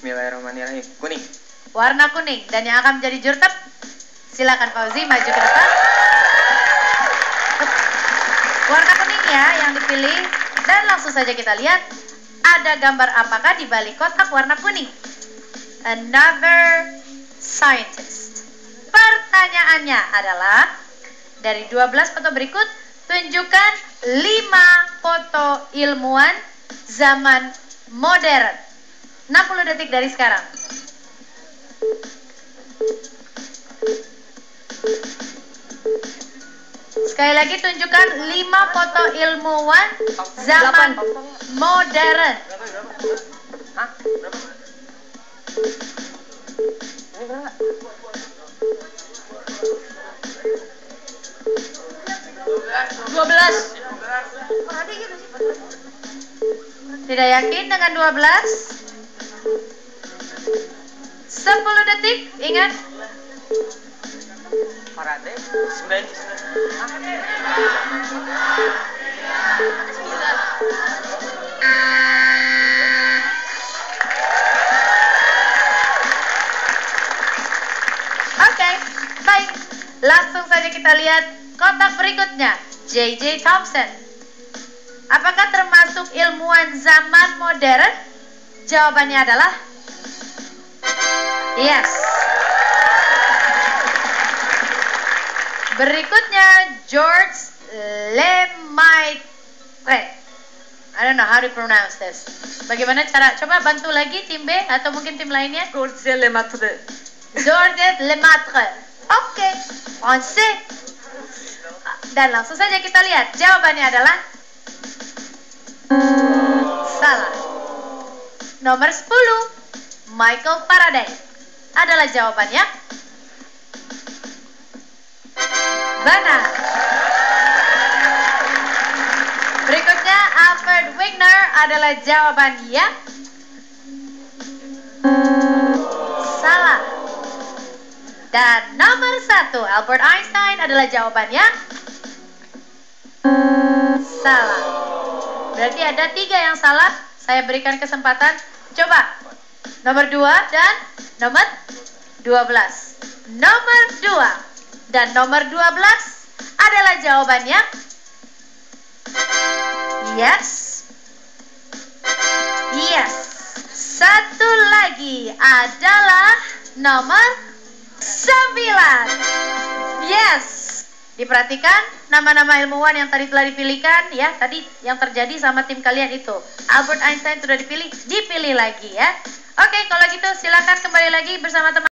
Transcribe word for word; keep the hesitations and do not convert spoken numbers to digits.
Bismillahirrahmanirrahim. Kuning. Warna kuning. Dan yang akan menjadi jurtep, silakan Fauzi maju ke depan. Warna kuning ya yang dipilih. Dan langsung saja kita lihat ada gambar apakah di balik kotak warna kuning. Another scientist. Pertanyaannya adalah dari dua belas foto berikut, tunjukkan lima foto ilmuwan zaman modern. enam puluh detik dari sekarang. Sekali lagi tunjukkan lima foto ilmuwan zaman modern. Hah? Berapa? Ini berapa? dua belas. Tidak yakin dengan dua belas? sepuluh detik, ingat. Faraday. sembilan. Oke, baik. Langsung saja kita lihat kotak berikutnya. J J Thomson. Apakah termasuk ilmuwan zaman modern? Jawabannya adalah yes. Berikutnya George Lemaitre. I don't know how to pronounce this. Bagaimana cara? Coba bantu lagi tim B atau mungkin tim lainnya. George Lemaitre. George Lemaitre. Oke, okay. Français. Dan langsung saja kita lihat jawabannya adalah salah. Nomor sepuluh, Michael Faraday adalah jawabannya benar. Berikutnya Alfred Wegener adalah jawabannya salah. Dan nomor satu, Albert Einstein adalah jawabannya salah. Berarti ada tiga yang salah. Saya berikan kesempatan. Coba nomor dua dan nomor dua belas. Nomor dua dan nomor dua belas adalah jawabannya yes. Yes. Satu lagi adalah nomor sembilan. Yes. Diperhatikan nama-nama ilmuwan yang tadi telah dipilihkan ya. Tadi yang terjadi sama tim kalian itu. Albert Einstein sudah dipilih, dipilih lagi ya. Oke, kalau gitu silakan kembali lagi bersama teman